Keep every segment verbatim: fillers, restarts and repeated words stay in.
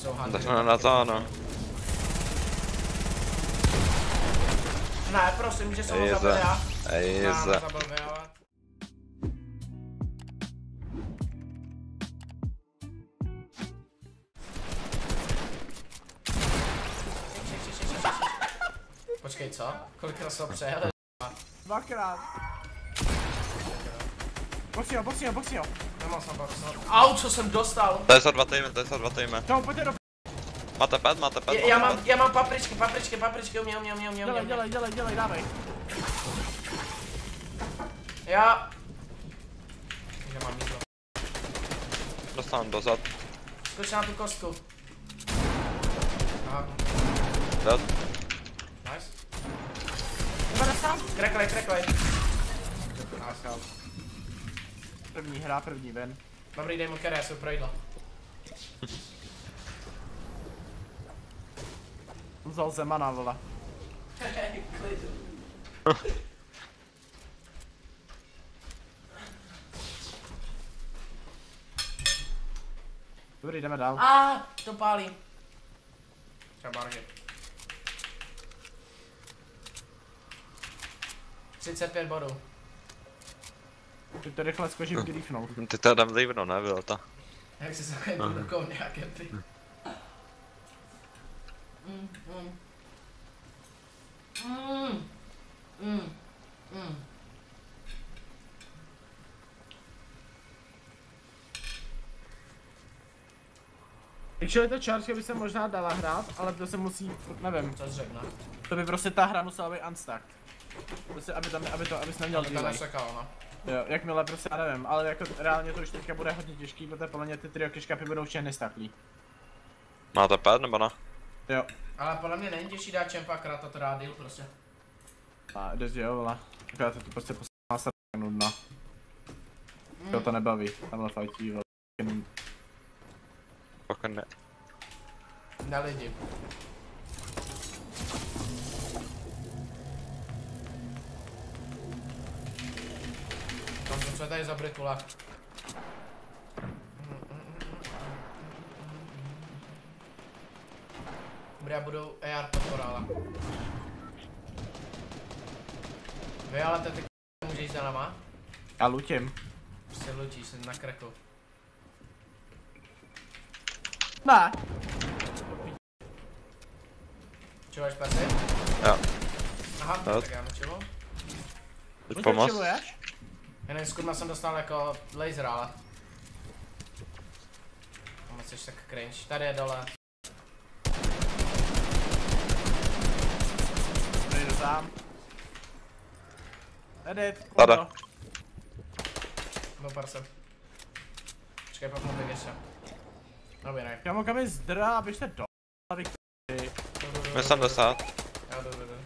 jsou hady. Tak na, na to, no. Ne, prosím, že jsem ho zabil já. Ejze. Ne, zabil mě, ale... Počkej, co? Kolikrát se ho přejeli? Dvakrát. Boxi ho, boxi ho, boxi ho. Nemám jsem box, no. Au, co jsem dostal? To je za dva týmy, to je za dva týmy. Čau, pojďte do... Máte pet, máte pet, Je, já mám, já mám papričky, papričky, papričky, uměl, uměl, uměl, uměl, Dělej, dělej, dělej, dělej, dávej. Já... Já mám mídlo. Dostanu dozad. Skoč na tu kostku. Aha. Dead. Nice. devadesát. Kreklej, kreklej. Nice. První hra, první ven. Dobrý, dej mu carry, já si pro jídlo. Vzal Zemana, vole. Dobrý, jdeme dál. A ah, to pálí. Třeba bargy. třicet pět bodů. Ty to rychle skočím griefnout. Ty to dám dívno, nebylo to. Jak si zakojím do rukou nějaké ty. Mm, mm. Mm. Mm. Mm. Actually ta charge by se možná dala hrát, ale to se musí, nevím. Co jsi řekl, ne? To by prostě ta hra musela být unstacked. Prostě aby tam, aby to, abys neměl To delay. nesekalo, no. Jo, jakmile prostě, já nevím, ale jako reálně to už teďka bude hodně těžký, protože podle mě ty trio keškapy budou všechny staklí. Máte pet nebo ne? Jo. Ale podle mě není těžší dát čempa, akorát to dá deal prostě. A dost jo, vole. Akorát to tu prostě posledná srdce nudno. Mm. Jo, to nebaví, tamhle fightí, vole. Pokud ne. Na lidi. Tam co je tady za britula? Dobrý, já budu A R podporála. Vy ale ty k***a můžeš za náma? Já lutím. Prostě lutíš, jsem na kreku. Ne. Čuváš persy? Jo. Aha, Jo. tak já načuvu. Teď pomoct? Já nevím, skurma jsem dostal jako laser, ale... Moc jsi tak cringe. Tady je dole. Nejdu sám. Edit, Tada. kudo. Byl perse. Počkej, pak mu bych ještě. Dobrý, ne. Kamo, kam je zdra, běžte do... My sedmdesát. Jo, jdu, jdu, jdu.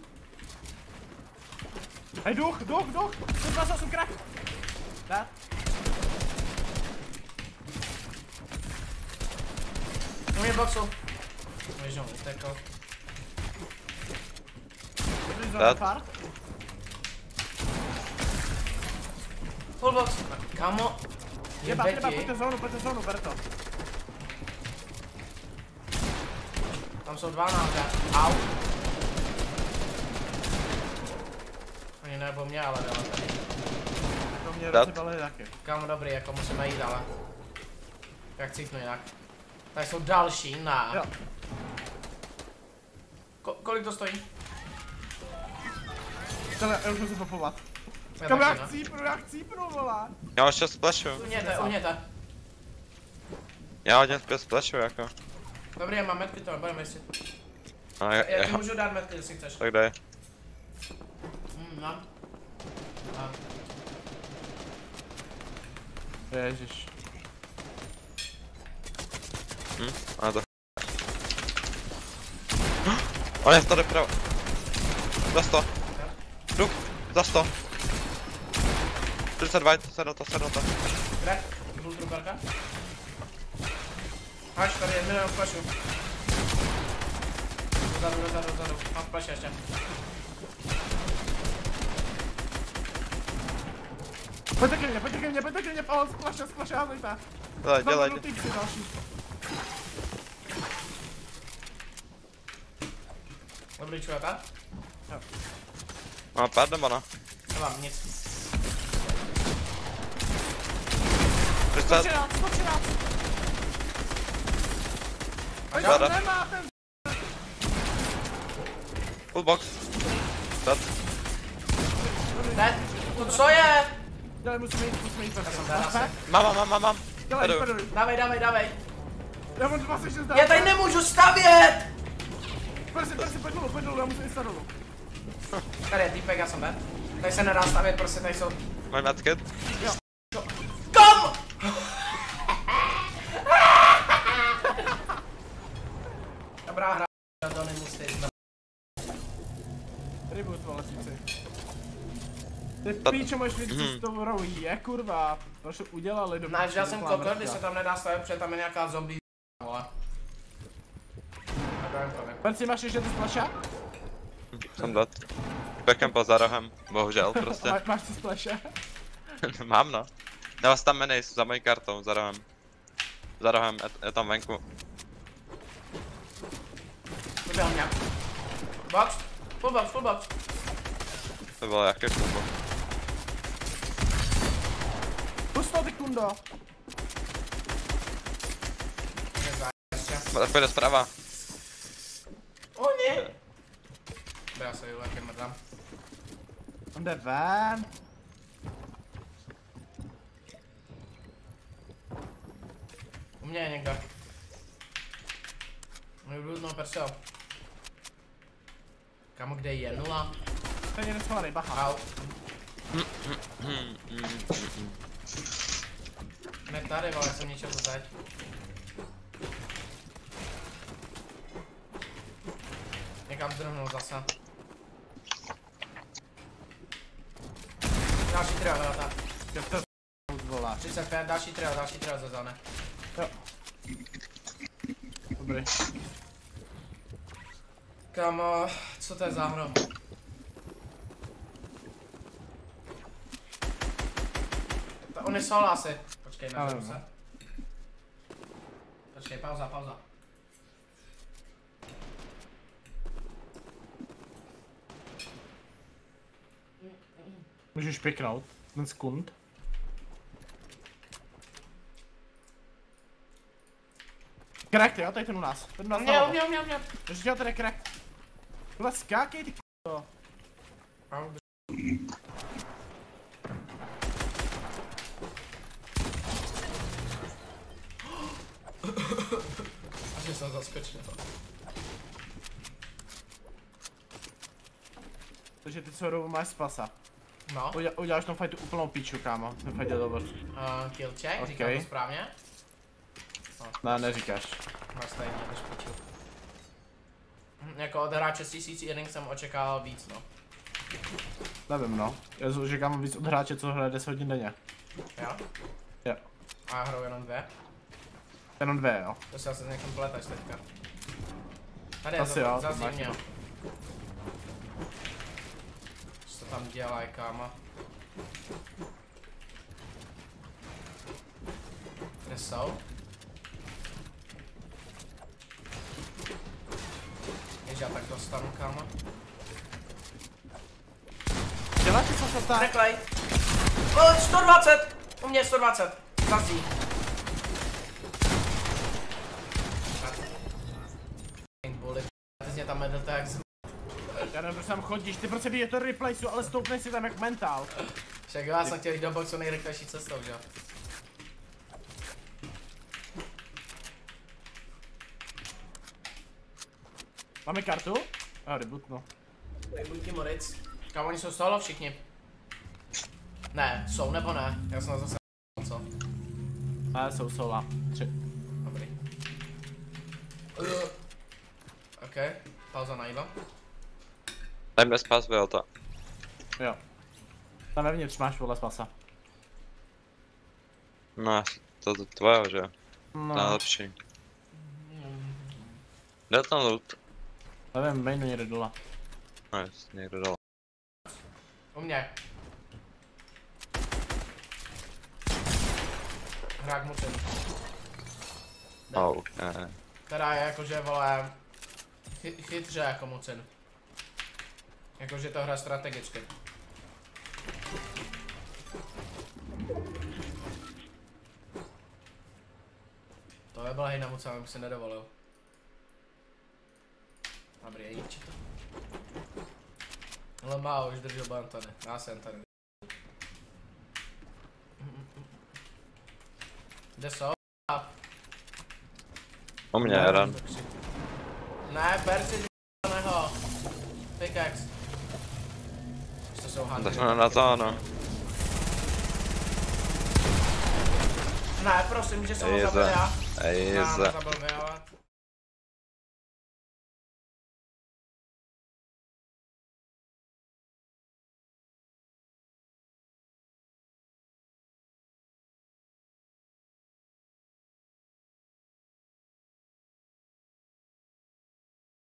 Hej, duch, duch, duch! sto dvacet osm krak! Ne? U mě boxu. Víš, no, utekl. Dobrý zónu, Dead. far. Full box. Kamo. Jeba, jeba, Jebeti. pojďte zónu, pojďte zónu, ber to. Tam jsou dva náhodě. Au. Oni nebo mě, ale dole tady. To mě Dead. rozjebali taky. Kámo, dobrý, jako musíme jít, ale... Jak cítnu jinak. Tady jsou další, na. Jo. Ko kolik to stojí? Tohle, já už musím popovat. Já Kam já taky, no. chcípnu, já chcípnu, vole. Já ještě splashu. Uhněte, uhněte. Já hodně zpět splashu jako. Dobrý, já mám metky, to nebudeme jestli. No, já, Já ti já, můžu dát metky, jestli chceš. tak dej. Mm, no. A. Ježiš. Hm, ale to. On je tady pravo. Za sto. Duch, za sto. čtyřicet dva, sedm to, sedm to. Kde? Bull truperka? Haš, tady je milion flashu. Dozadu, dozadu, dozadu. Mám flash ještě. Pojďte ke mně, pojďte ke mně, pojďte ke mně, oh, splaše, splaše, házejte. Dělej, dělej. Mám typsy další. Dobrý, čujete? Jo. Má pár nebo ne? Nemám nic. Přestat. sto třináct, sto třináct. A Žádá. Já nemá ten... Full box. Přestat. Ne, to co je? Dělej, musíme jít, musíme jít. Já jsem tady asi. Mám, mám, mám, mám, mám. Dělej, Jdu. jdu. Dávej, dávej, dávej. Já mám dvacet šest dá. Já tady nemůžu stavět! Persi, persi, pojď dolů, pojď dolů, já musím jít dolů. Tady je týpek, já jsem dead. Tady se nedá stavět, prostě tady jsou... Mám medkit. Kom! Dobrá hra, to nemusí jít. Reboot, vole, síci. Ty Ta- píče, můžeš mít Mhm. co s tou hrou je, kurva. Proč udělali do... Náš, já jsem kokor, když se tam nedá stavět, protože tam je nějaká zombie, vole. Tak jdem to ne. Persi, máš ještě ty splaša? Jsem dead. Pekem po za rohem, bohužel prostě. Má, máš ty splaše? Mám no. Já vás tam jmenej za mojí kartou, za rohem. Za rohem, je, je tam venku. Vyběhl mě. Box, full box, full box. To bylo jaké kumbo. Pusto, ty kundo. Tak pojde zprava. O ne! Já se jdu, jak je mrdám. On jde ven. U mě je někde. Můj bludnou persil. Kamo, kde je nula? Ten je neschovaný, bacha. Au. Ne tady, vole, jsem něčeho teď. Někam zdrhnul zase. Další trio, jo, tak. Je to vole. třicet pět, další trio, další trio ze zóny. Jo. Dobrý. Kamo, co to je za hru? To on je solo asi. Počkej, nažeru se. Počkej, pauza, pauza. Můžeš piknout. Ten skund. Crack, jo, tady ten u nás. Ten u nás Měl, měl, měl, měl. Ještě dělat tady crack. Tohle skákej, ty k***o. Asi jsem zaskočil. Takže ty co rovou máš spasa. No. Uděl, uděláš tom fightu úplnou piču, kámo. Ten fight je dobrý. Uh, kill check, Okay. říkám to správně? Ne, neříkáš. Máš stejně než piču. Hm, Jako od hráče C C C jsem očekával víc, no. Nevím, no. Já říkám víc od hráče, co hraje deset hodin denně. Jo? Jo. A já hraju jenom dvě? Jenom dvě, jo. To se asi s někým pleteš teďka. Tady je, Asi jo, zazní máš mě. to. Co to tam dělají, kámo? Kde jsou? Jež já tak dostanu, kámo. Děláš ty co tak? Neklej! O, sto dvacet! U mě je sto dvacet. Zazí. Bullet. Ty jsi mě tam medl tak z... Já nevím, proč tam chodíš, ty prostě je to replaceu, ale stoupneš si tam jak mentál. Však já jsem chtěl jít do boxu nejrychlejší cestou, že jo? Máme kartu? A reboot, no. Buďky Moritz. Kam oni jsou solo všichni? Ne, jsou nebo ne? Já jsem zase co? A jsou sola. Tři. Dobrý. Uh. OK, pauza na jídlo. Daj mi spas, byl to. Jo. Tam vevnitř máš vole spasa. No, to je tvoje, že jo? No. Nejlepší. Kde ten loot? Nevím, mainu někde dole. Nice, někde dole. U mě. Hrák mučen. Oh, okay. Která je jakože, vole, chy chytře jako mucin. Jakože to hra strategicky. To je byla hejna moc, já bych si nedovolil. Dobrý, jíči to. Ale má už držel ban tady, já jsem tady. Kde jsou? U mě jeden. Ne, ber si z***ného. Pickaxe. To jsou handy. Začne na zónu. Ne, prosím, že jsem ho Ejze. zabil já. Ejze. Já zabil já.